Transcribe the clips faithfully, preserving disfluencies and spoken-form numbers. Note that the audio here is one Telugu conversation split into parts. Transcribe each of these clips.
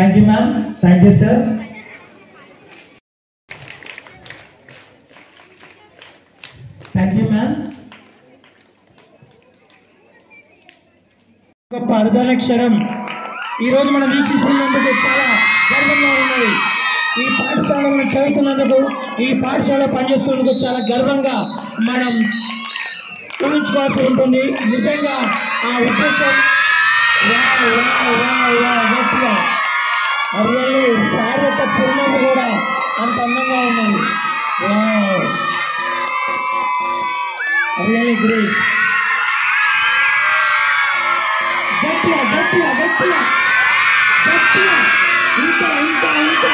Thank you, ma'am. Thank you, sir. Thank you, ma'am. గొప్ప అర్ధనక్షరం ఈరోజు మనం వీక్షిస్తున్నందుకు చాలా గర్వంగా ఉన్నది. ఈ పాఠశాల మనం చదువుతున్నందుకు, ఈ పాఠశాల పనిచేస్తున్నందుకు చాలా గర్వంగా మనం ఊహించుకోవాల్సి ఉంటుంది. నిజంగా ఆ ఉద్దేశం గట్టిగా అర్యాలు సార్ యొక్క చిరునవ్వు కూడా అంత అందంగా ఉన్నది. Really great. గట్టిగా గట్టిగా గట్టిగా గట్టిగా ఇంకా ఇంకా ఇంకా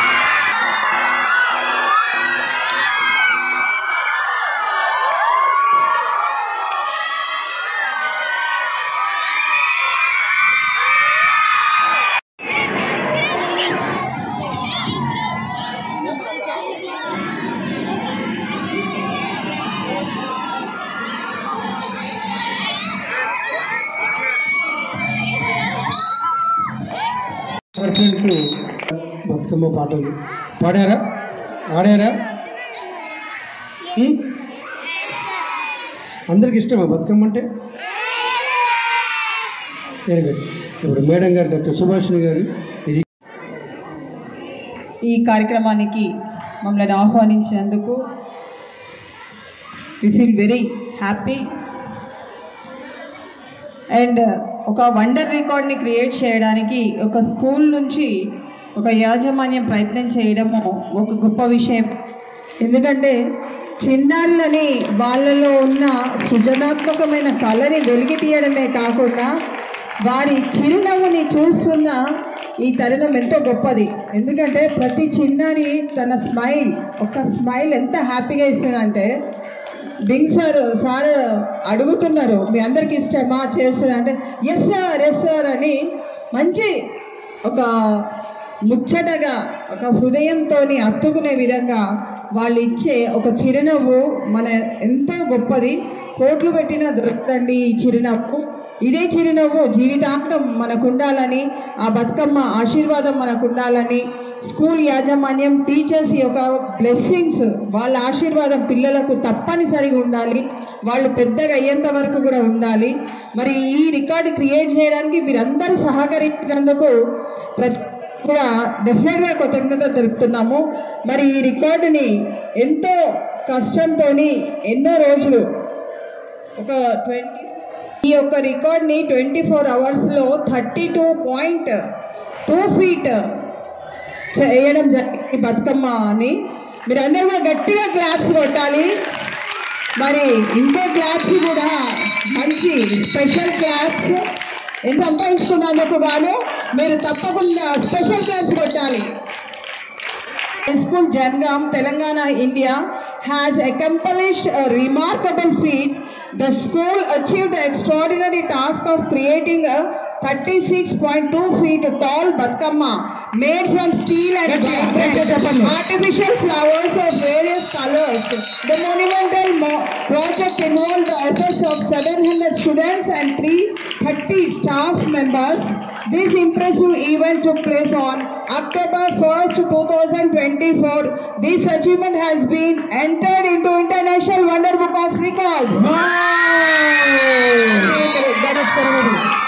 బతుకమ్మ పాటలు పాడారా, ఆడారా? అందరికి ఇష్టమా బతుకమ్మ అంటే? Very good. ఇప్పుడు మేడం గారు, డాక్టర్ సుభాషిణి గారు ఈ కార్యక్రమానికి మమ్మల్ని ఆహ్వానించినందుకు we feel very happy. And ఒక వండర్ రికార్డ్ని క్రియేట్ చేయడానికి ఒక స్కూల్ నుంచి ఒక యాజమాన్యం ప్రయత్నం చేయడము ఒక గొప్ప విషయం. ఎందుకంటే చిన్నారులని వాళ్ళలో ఉన్న సృజనాత్మకమైన కళని వెలికి తీయడమే కాకుండా వారి చిరునవ్వుని చూస్తున్న ఈ తరుణం ఎంతో గొప్పది. ఎందుకంటే ప్రతి చిన్నారి తన స్మైల్, ఒక స్మైల్ ఎంత హ్యాపీగా ఇస్తుందంటే, డింగ్ సార్ సార్ అడుగుతున్నారు మీ అందరికి ఇష్టమా చేస్తున్నా అంటే ఎస్ సార్ ఎస్ సార్ అని మంచి ఒక ముచ్చటగా ఒక హృదయంతో అత్తుకునే విధంగా వాళ్ళు ఇచ్చే ఒక చిరునవ్వు మన ఎంతో గొప్పది. కోట్లు పెట్టినా దొరుకుతండి ఈ చిరునవ్వు. ఇదే చిరునవ్వు జీవితాంతం మనకు ఉండాలని, ఆ బతుకమ్మ ఆశీర్వాదం మనకు ఉండాలని స్కూల్ యాజమాన్యం, టీచర్స్ యొక్క బ్లెస్సింగ్స్, వాళ్ళ ఆశీర్వాదం పిల్లలకు తప్పనిసరిగా ఉండాలి. వాళ్ళు పెద్దగా అయ్యేంత వరకు కూడా ఉండాలి. మరి ఈ రికార్డు క్రియేట్ చేయడానికి మీరందరూ సహకరించినందుకు ప్రతి కూడా డెఫినెట్గా కృతజ్ఞత తెలుపుతున్నాము. మరి ఈ రికార్డుని ఎంతో కష్టంతో ఎన్నో రోజులు ఒక ట్వంటీ ఈ యొక్క రికార్డ్ని ట్వంటీ ఫోర్ అవర్స్లో thirty two point two feet చేయడం జరిగింది బతుకమ్మ అని. మీరందరూ కూడా గట్టిగా క్లాప్స్ కొట్టాలి. మరి ఇంకో క్లాప్స్ కూడా మంచి స్పెషల్ క్లాప్స్ ఎంత సంపాదించుకున్నందుకు గాను మీరు తప్పకుండా స్పెషల్ క్లాప్స్ కొట్టాలి. School Jangam, Telangana, India has accomplished a remarkable feat. The school achieved the extraordinary task of creating a thirty-six point two feet tall Batukamma made from steel and vibrant artificial flowers of various colors. The monumental mo project involved the efforts of seven hundred students and three hundred thirty staff members. This impressive event took place on October first, two thousand twenty-four. This achievement has been entered into International Wonder Book of Records. Wow!